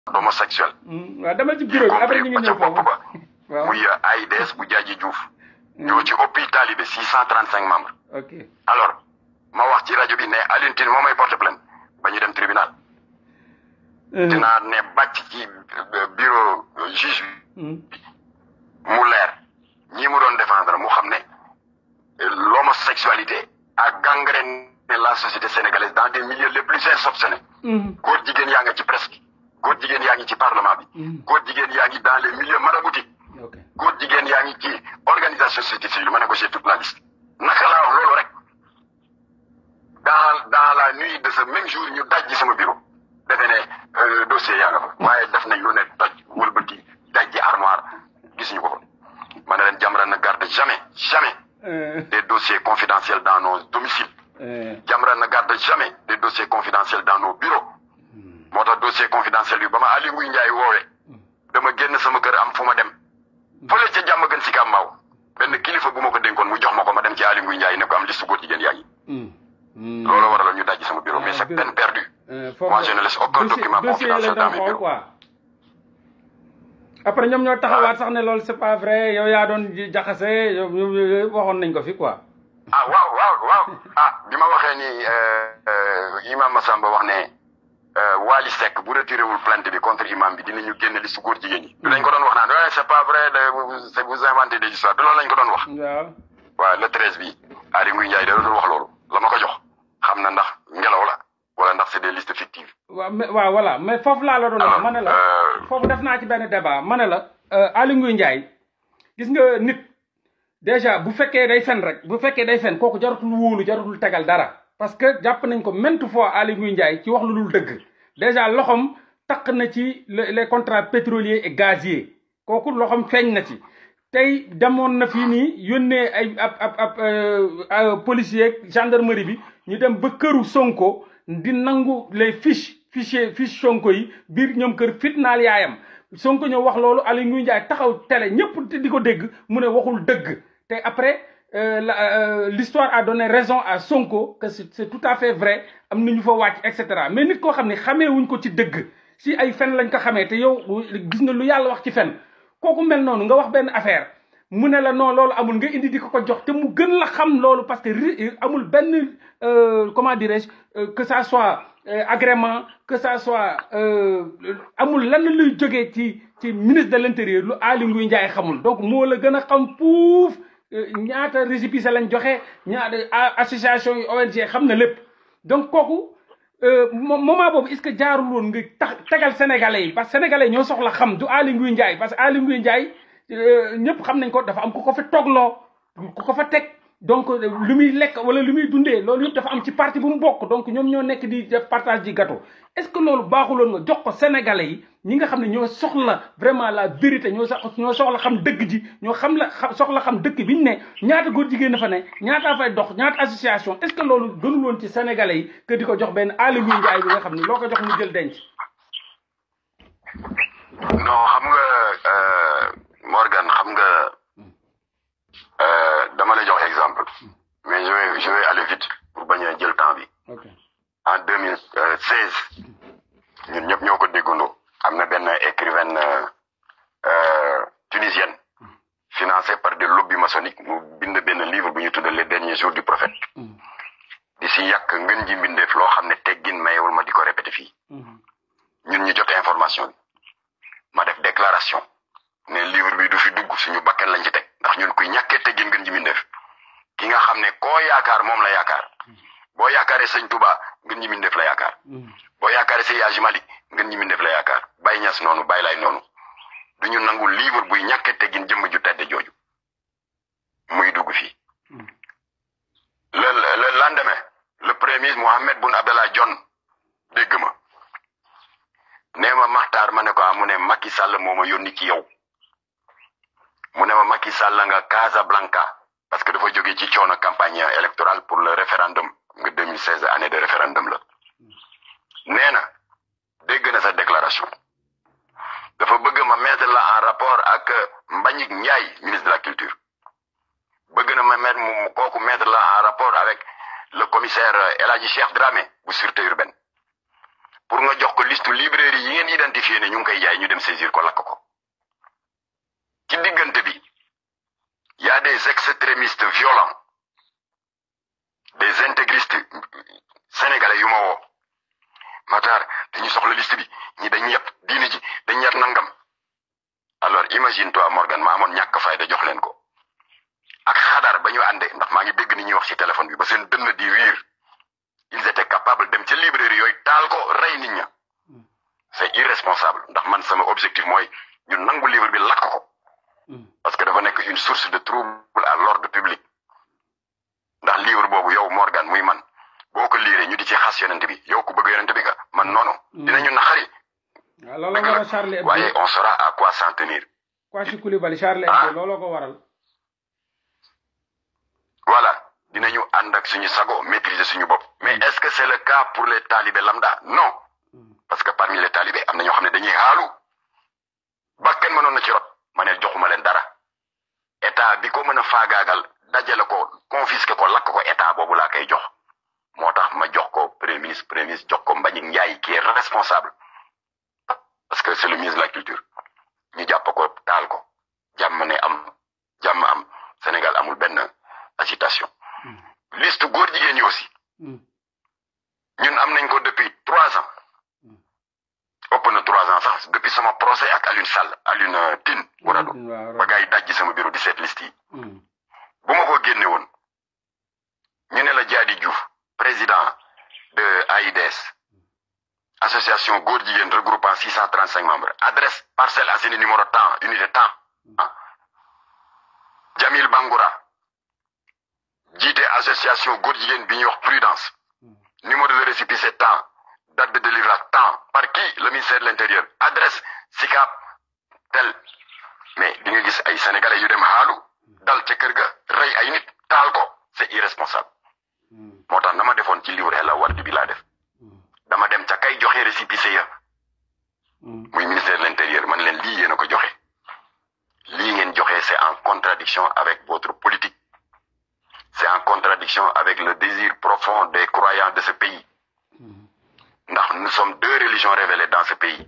d'homosexuel. waaw dama ci bureau bi après ñu ngi ñëw foofu waaw muy AIDS bu Jaaji Diouf. ñoo ci ëppi talibé 635 membres. ok alors ma wax ci rajo bi ne Alioune Tine moo may porte plainte ba ñu dem tribunal. dinaa ne bàcc ci bureau juge bi. mu leer ñi mu doon défendre mu xam ne l'homosexualité a gangréné la société sénégalaise dans des milieux les plus insoupçonnés. góor jigéen yaa ngi ci presse bi góor jigéen yaa ngi ci parlement bi. góor jigéen yaa ngi dans les milieux maraboutiques. góor jigéen yaa ngi ci organisation société civile ma ne ko j'ai toute la liste. naka laa wax loolu rek dans la nuit de ce même jour ñu daj sama bureau defe ne dossier yaa nga fa waaye def nañ lu ne daj wëlbati daj armoire gis ñu ko fa ma ne leen Jamra ne garde jamais des dossiers confidentiels dans nos domiciles. Jamra ne garde jamais des dossiers confidentiels dans nos bureaux. moo tax dossier confidentiel yu ba ma Aly Ngouille Ndiaye woowee dama génn sama kër am fu ma dem fële ca jàmm gën si Kambaaw benn kilifa bu ma ko dénkoon mu jox ma ko ma dem ci Aly Ngouille Ndiaye ne ko am liste góor jigéen yaa ngi. loolu waral ñu daj sama bureau mais c'est peine perdue. moi je ne laisse aucun document confidentiel dans mes bureaux. après ñoom ñoo taxawaat sax ne loolu c'est pas vrai yow yaa doon jaxase yow waxoon nañ ko fi quoi. ah waaw bi ma waxee ni imam Massamba wax ne Wally Seck bu retiré wul plainte bi contre imam bi dinañu génne liste góor jigéen ñi. du lañ ko doon wax naan c'est pas vrai c'est vous inventez des histoires du loolu lañ ko doon wax. waaw le 13 bi Aly Ngouille Ndiaye da doon wax loolu la ma ko jox xam na ndax ngelaw la wala ndax c'est des listes fictives. waaw voilà mais foofu laa la doon wax ma ne la foofu def naa ci benn débat ma ne la Aly Ngouille Ndiaye gis nga nit déjà bu fekkee day fen rek bu fekkee day fen kooku jarutul wóolu jarutul tegal dara parce que jàpp nañ ko maintes fois Aly Ngouille Ndiaye ci wax lu dul dëgg déjà loxom taq na ci les contrats pétroliers et gaziers kooku loxom feeñ na ci tey demoon na fii nii yónnee ay ab policier gendarmerie bi ñu dem ba këru Sonko di nangu les fiche Sonko yi biir ñoom kër fitnaal yaayam Sonko ñëw wax loolu Aly Ngouille Ndiaye taxaw télé ñëpp di ko dégg mu ne waxul dëgg te après l'histoire a donné raison à Sonko que c'est tout à fait vrai am na ñu fa wàcc et cetera mais nit koo xam ne xamee wuñ ko ci dëgg si ay fen lañ ko xamee te yow gis nga lu yàlla wax ci fen kooku mel noonu nga wax benn affaire mu ne la non loolu amul nga indi di ko jox te mu gën la xam loolu parce que amul benn comment dirais-je que ça soit agrément que ça soit amul lan luy jógee ci ministre de l'intérieur lu Aly Ngouille Ndiaye xamul donc moo la gën a xam fuuf ñaata récépissé lañ joxe ñaata association yi ONG xam na lépp donc kooku moment boobu est-ce que jaarul woon nga tegal sénégalais yi parce que sénégalais ñoo soxla xam du Aly Ngouille Ndiaye parce que Aly Ngouille Ndiaye ñëpp xam nañ ko dafa am ku ko fa toogloo ku ko fa teg donc lu muy lekk wala lu muy dundee loolu yëpp dafa am ci parti bu mu bokk donc ñoom ñoo nekk di def partage du gâteau est-ce que loolu baaxuloon nga jox ko sénégalais yi ñi nga xam ne ñoo soxla vraiment la vérité ñoo soxla xam dëgg ji ñoo soxla xam dëkk bi ñu ne ñaata góor jigéen na fa ne ñaata fay dox ñaata association est-ce que loolu gënul woon ci sénégalais yi que di ko jox benn Aly Ngouille Ndiaye bi nga xam ne loo ko jox mu jël denc. non xam nga Morgan xam nga dama lay jox exemple mais je vais aller vite pour bañ a jël temps bi. en 2016 ñun ñëpp ñoo ko déggandoo am na benn écrivaine tunisienne financée par des lobbies maçonniques mu bind benn livre bu ñu tuddee les derniers jours du prophète di si yàq ngën ji mbindeef loo xam ne teggin mayewul ma di ko répété fii ñun ñu jot information bi ma def déclaration ne livre bi du fi dugg suñu bakkan lañ ci teg ndax ñun kuy ñàkkee teggin ngën ji mbindeef ki nga xam ne koo yaakaar moom la yaakaar boo yaakaaree sëñ Touba ngën ji mbindeef la yaakaar boo yaakaaree Seydi Hadji Malick ngën ji mbindeef la yaakaar Baye Niass noonu Baye Laye noonu du ñu nangu livre buy ñàkkee teggin jëmm ju tedd jooju muy dugg fii le lendemain le premier ministre Mohamed Boun Abdallah Dionne dégg ma nee ma Makhtar ma ne ko mu ne Macky Sall moo ma yónni ci yow mu ne ma Macky Sall nga Casablanca parce que dafa jógee ci coono campagne électorale pour le référendum nga 2016 année de référendum la nee na dégg na sa déclaration dafa bëgg ma mettre la en rapport ak Mbagnick Ndiaye ministre de la culture bëgg na ma mettre la en rapport avec le commissaire El Hadji Cheikh Dramé bu sûreté urbaine pour nga jox ko liste librairie yi ngeen identifié ne ñu ngi koy jaay ñu dem saisir ko lakk ko ci diggante bi y a des extrémistes violents des intégristes sénégalais yu ma woo Matar dañu soxla liste bi ñi dañ yeb diine ji dañ yeb nangam alors imagine toi Morgan ma amoon ñàkk fayda jox leen ko ak xadar ba ñu ànde ndax maa ngi dégg ni ñuy wax ci téléphone bi ba seen dënn di wiir ils étaient capables dem ca librairie yooyu taal ko rey nit ña c'est irresponsable ndax man sama objectif mooy ñu nangu livre bi lakk ko parce que dafa nekk une source de trouble à l'ordre public ndax livre boobu yow Morgan muy man boo ko liiree ñu di ci xas yonent bi yow ku bëgg yonent bi nga man noonu dinañu naxari waaye on saura à quoi s'en tenir Kouachi Coulibaly Charlie Hebdo looloo ko waral voilà dinañu ànd ak suñu sago maîtriser suñu bopp mais est-ce que c'est le cas pour les talibés lambda non parce que parmi les talibés am na ñoo xam ne dañuy xaalu ba kenn mënoon na ci rot ma ne joxuma leen dara état bi ko mën a faagaagal dajale ko confisqué ko lakk ko état boobu laa koy jox moo tax ma jox ko premier ministre jox ko Mbagnick Ndiaye qui est responsable parce que c'est le ministre de la culture ñu jàpp ko taal ko jàmm am Sénégal amul benn agitation liste góor jigéen yi aussi ñun am nañ ko depuis 3 ans ëpp na 3 ans sax depuis sama procès ak Alioune Tine Wuradu ba gars yi dajji sama bureau di seet liste yi bu ma ko génne woon ñu ne la Diady Diouf président de AIDS association góor jigéen regroupant 635 membres adresse Parcelles Assainies numéro temps unité temps Jamil Bangoura jiite association góor jigéen bi ñuy wax Prudence numéro de récépissé temps date de délivrance temps par qui le ministère de l'Intérieur adresse SICAP tel mais di nga gis ay sénégalais yu dem xaalu dal ca kër ga rey ay nit taal ko c'est irresponsable moo tax na ma defoon ci livre la wardi bi laa def dama dem ca kay joxe récépissé ya muy ministère de l'Intérieur man leen lii yéen a ko joxe lii ngeen joxe c'est en contradiction avec votre politique c'est en contradiction avec le désir profond des croyants de ce pays ndax nous sommes 2 religions révélées dans ce pays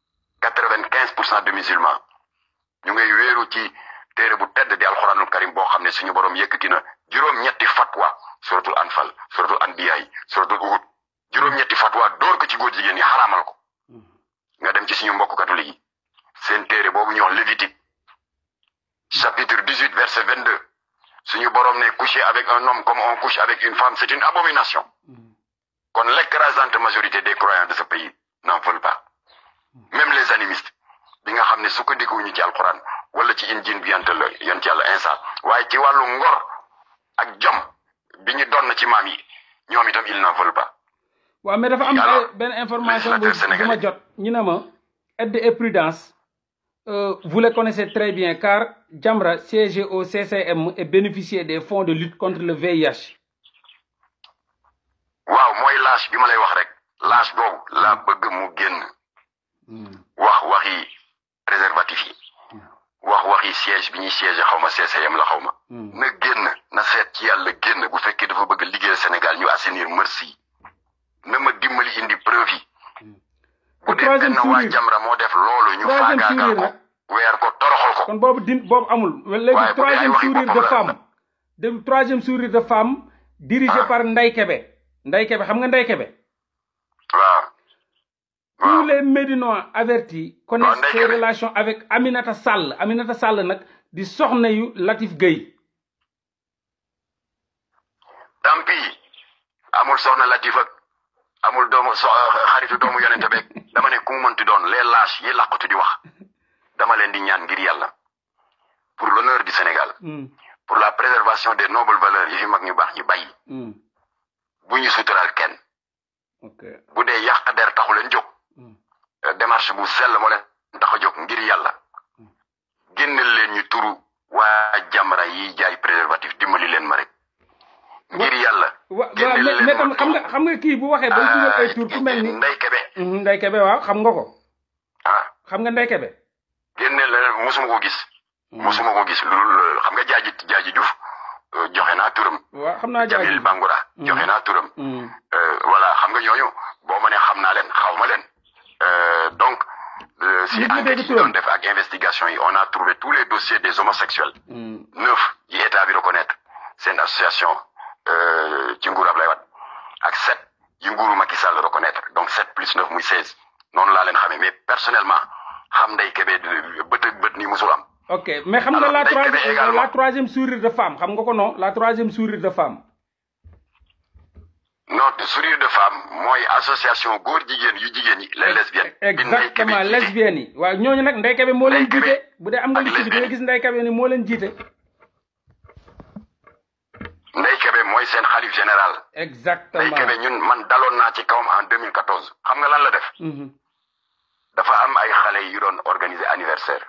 95% de musulmans ñu ngay wéeru ci téere bu tedd di alxuraanul karim boo xam ne suñu borom yëkkati na juróom-ñetti fatwa suratul anfal suratul anbiya suratul uhud juróom-ñetti fatwa door ko ci góor jigéen yi xaraamal ko nga dem ci suñu mbokk catholique yi seen téere boobu ñuy wax Lévitique chapitre 18 verset 22 suñu borom ne coucher avec un homme comme on couche avec une femme c'est une abomination kon l'écrasante majorité des croyants de ce pays n'en veulent pas même les animistes bi nga xam ne sukkandikuwuñu ci alquran wala ci injil bi yonent yàlla Insa waaye ci wàllu ngor ak jom bi ñu doon ci maam yi ñoom itam ils n'en veulent pas. waaw mais dafa am benn information bu ma jot ñu ne ma Aide et Prudence vous les connaissez très bien car Jamra siège au CCM et bénéficiait des fonds de lutte contre le VIH. waaw mooy lâche bi ma lay wax rek lâche boobu laa bëgg mu génn waxi préservatif yi waxi siège bi ñuy siège xaw ma CCM la xaw ma na génn na seet ci yàlla génn bu fekkee dafa bëgg liggéeyal Sénégal ñu assainir merci na ma dimbali indi preuve yi bu dee benn waa Jamra moo def loolu ñu faagaagal ko weer ko toroxal ko kon boobu amul léegi troisième sourire de femme dirigé par Ndeye Kébé xam nga Ndeye Kébé waaw tous les Médinois avertis connaissent ses relations avec Aminata Sall nag di soxna yu Latif Gueye tant pis amul soxna Latif ak amul doomu xaritu doomu yonente beeg dama ne ku mu mënti doon les lâches yi làqatu di wax dama leen di ñaan ngir yàlla pour l'honneur du Sénégal pour la préservation des nobles valeurs yi fi mag ñu baax ñi bàyyi bu ñu suturaal kenn bu dee yàq der taxu leen jóg démarche bu sell moo leen tax a jóg ngir yàlla génneel leen ñu turu waa Jamra yi jaay préservatif dimbali leen ma rek ngir yàlla mais tam xam nga kii bu waxee ba dugal ay tur ku mel ni Ndeye Kébé waaw xam nga ko xam nga Ndeye Kébé génneel leen mosuma ko gis loolu xam nga jaaji Diouf joxe naa turam waaw xam naa Jamil Bangoura joxe naa turam voilà xam nga ñooñu boo ma ne xam naa leen xaw ma leen donc si enquête yi doon def ak investigation yi on a trouvé tous les dossiers des homosexuels 9 yi état bi reconnaître seen association ci nguuru Ablaye Wade ak 7 yi nguuru Macky Sall reconnaître donc 7 plus 9 muy 16 noonu laa leen xamee mais personnellement xam Ndeye Kébé bët ak bët nii musul am. ok mais xam nga la troisième sourire de femme xam nga ko non la troisième sourire de femme. non sourire de femme mooy association góor jigéen yu jigéen yi les lesbiennes. exactement lesbiennes yi waaw ñooñu nag Ndeye Kébé moo leen jiite bu dee am nga liste bi nga gis Ndeye Kébé ni moo leen jiite. Ndeye Kébé mooy seen xalif général. exactement Ndeye Kébé ñun man daloon naa ci kawam en 2014 xam nga lan la def. dafa am ay xale yu doon organiser anniversaire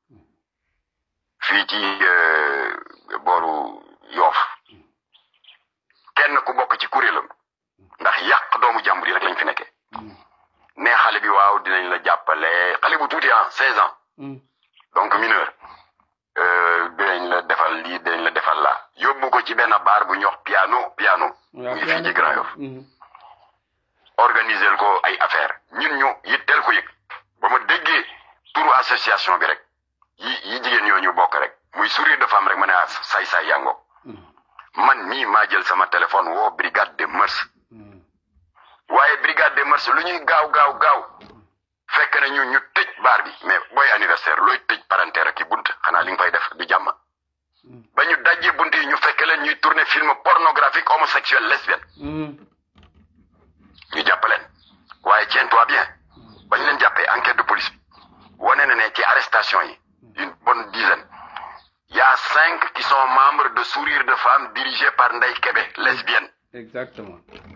fii ci booru Yoff kenn ku bokk ci kuréelam ndax yàq doomu jàmbur yi rek lañ fi nekkee ne xale bi waaw dinañ la jàppale xale bu tuuti 16 ans donc mineur dinañ la defal lii dinañ la defal la yóbbu ko ci benn bar bu ñuy wax piano muy fii ci Grand Yoff organiser ko ay affaire ñun ñu yitteel ko yëg ba ma déggee turu association bi rek yi jigéen ñoo ñu bokk rek muy sourire de femme rek ma ne say yango man mii maa jël sama téléphone woo brigade des mœurs waaye brigade des mœurs lu ñuy gaaw fekk na ñu tëj baar bi mais booy anniversaire looy tëj parenteer ak i bunt xanaa li nga fay def du jàmm ba ñu dajjee bunt yi ñu fekk leen ñuy tourner film pornographique homosexuel lesbienne ñu jàpp leen waaye tiens-toi bien bañ leen jàppee enquête de police wane na ne ci arrestation yi une bonne dizaine il y a 5 qui sont membres de sourire de femme dirigé par Ndeye Kébé lesbienne. exactement.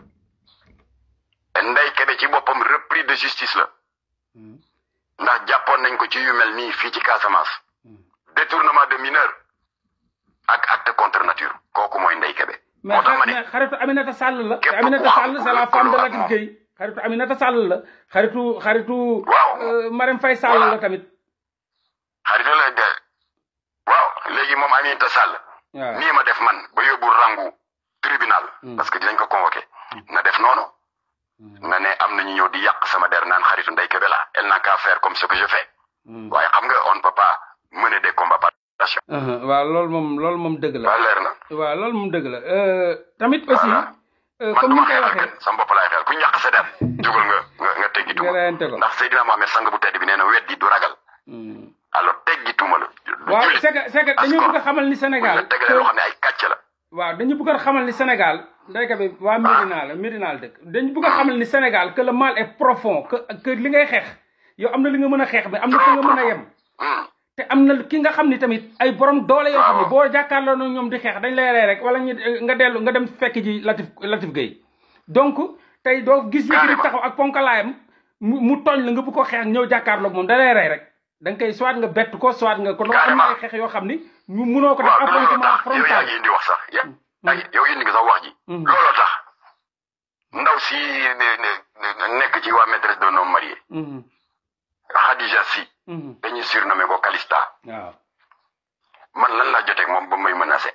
Ndeye Kébé ci boppam repris de justice la ndax jàppoon nañ ko ci yu mel nii fii ci Casamance détournement de mineur ak acte contre nature kooku mooy Ndeye Kébé. moo tax ma ne mais xaritu Aminata Sall la. te Aminata Sall c'est la femme de Latif Gueye. xaritu Aminata Sall la xaritu. waaw Marème Faye Sall la tamit. xaritu la de waaw léegi moom Aminata Sall. waaw nii ma def man ba yóbbu rangu tribunal. parce que dinañ ko convoqué. na def noonu. na ne am na ñu ñëw di yàq sama der naan xaritu Ndeye Kébé la elle n'a qu'à faire comme ce que je fais. waaye xam nga on ne peut pas mener des combats par passion. waaw loolu moom dëgg la. waaw leer na. waaw loolu moom dëgg la tamit aussi. comme ni nga koy waxee sama bopp laay xel ku ñàkk sa der jógal nga teggi tuuma ndax Seydina Mohamed sang bu tedd bi nee na weddi du ragal. alors teggi tuuma la. waaw c'est que dañu bëgg a xamal ni Sénégal tegalee loo xam ne ay kàcc la. waaw dañu bëgg a xamal ni Sénégal Ndeye Kébé waa Médina la dëkk dañu bëgg a xamal ni Sénégal que le mal est profond que li ngay xeex yow am na li nga mën a xeex mais am na fi nga mën a yem. te am na ki nga xam ni tamit ay borom doole yoo xam ne boo jàkkaarloo na ñoom di xeex dañ lay rey rek wala nga dem fekk ji Latif Gueye donc tey doo gis ñu taxaw ak ponkalaayam mu tooñ la nga bu ko xeex ñëw jàkkaarloo moom da lay rey rek da nga koy soit nga bett ko soit nga ko am na ay xeex yoo xam ni ñu mënoo ko def affrontement frontal yow yaa ngi indi wax sax yow indi nga sax wax ji looloo tax ndaw si nekk ci waa maîtresse d'un homme marié Khadija Si dañuy surnommé ko Calista. waaw man lan laa joteeg moom ba may menacé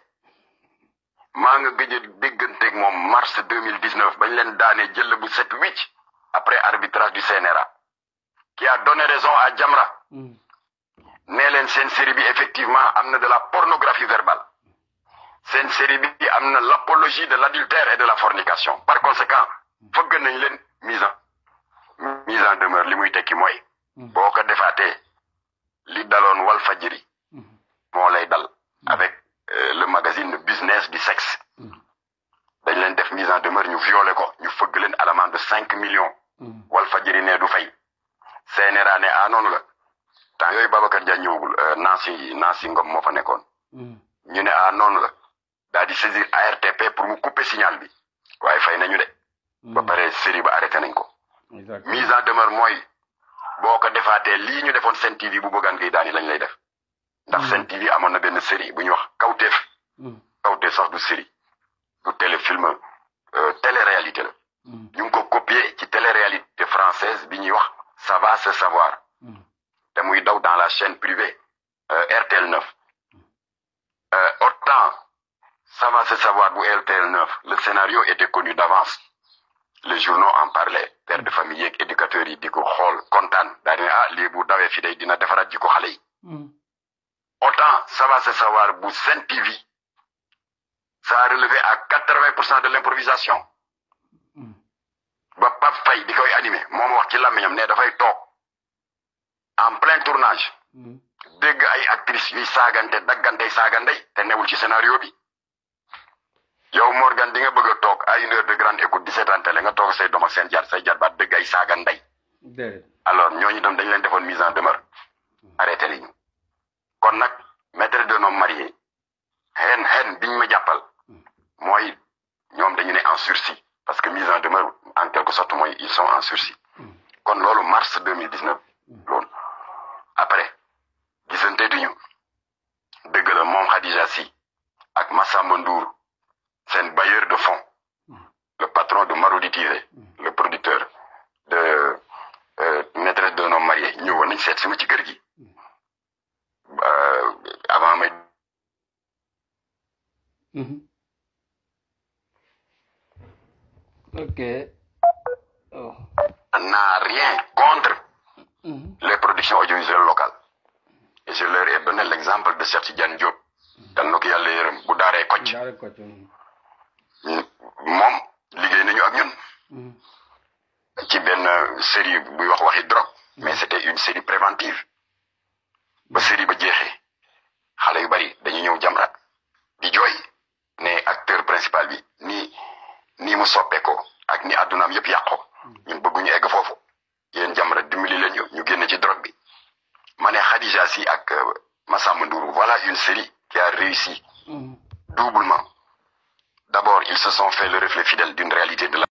maa nga gëj a dégganteeg moom mars 2019 bañ leen daanee jël bu 7-8 après arbitrage du CNRA qui a donné raison à Jamra nee leen seen série bi effectivement am na de la pornographie verbale seen série bi am na l'apologie de l'adultère et de la fornication par conséquent fëgg nañ leen mise en demeure li muy tekki mooy boo ko defaatee li daloon Walfadjri moo lay dal avec le magazine business du sexe dañ leen def mise en demeure ñu violé ko ñu fëgg leen à l'amende de 5 millions Walfadjri ne du fay CNRA ne noonu la temps yooyu Babacar Dia ñëwagul Nancy Ngom moo fa nekkoon ñu ne noonu la daal di saisir ARTP pour mu couper signal bi waaye fay nañu de ba pare série ba arrêté nañ ko mise en demeure mooy boo ko defaatee lii ñu defoon Sen TV bu bëggaan ngay daani lañ lay def ndax Sen TV amoon na benn série bu ñuy wax kawteef sax du série du téléfilm télé-réalité la ñu ngi ko copier ci télé-réalité française bi ñuy wax ça va se savoir te muy daw dans la chaîne privée RTL 9 autant ça va se savoir bu RTL 9 le scénario était connu d'avance les journaux en parlaient père de famille yeeg éducateurs yi di ko xool kontaan daa di ne ah lii bu dawee fi day dina defaraat jikko xale yi. Autant ça va se savoir bu Sen TV ça a relevé à 80% de l'improvisation. ba Pape Faye di koy animé moom wax ci làmmiñam ne dafay toog en plein tournage. dégg ay actrices yuy saagante daggante saagandey te newul ci scénario bi. yow Morgan di nga bëgg a toog à 1 heure de grande écoute di seetaan télé nga toog say doom ak seen say jarbaat dégg ay saagandey. alors ñooñu tam dañ leen defoon mise en demeure. arrêté nañu. kon nag maître d'un homme marié xen biñ ma jàppal mooy ñoom dañu ne en sursis parce que mise en demeure en quelque sorte mooy ils sont en sursis. kon loolu mars 2019 loolu après gisanteetuñu dëgg la moom Khadija Sy ak Massamba Ndour seen bailleur de fonds le patron de Marodi TV le producteur de maîtresse d'un homme marié ñëwoon nañ seet si ma ci kër gi avant may ok n'a rien contre les productions audiovisuelles locales et je leur ai donné l'exemple de Cheikh Tidiane Diop dal na ko yàlla yërëm bu daaree Kocc moom liggéey nañu ak ñun ci benn série buy wax waxi drogue mais c'était une série préventive ba série ba jeexee xale yu bari dañu ñëw Jamra di jooy ne acteur principal bi nii mu soppeekoo ak ni addunaam yëpp yàqoo ñun bëgguñu egg foofu yéen Jamra dimbali leen ñu génn ci drogue bi ma ne Khadija Sy ak Massamba Ndour voilà une série qui a réussi doublement. D'abord, ils se sont fait le reflet fidèle d'une réalité de la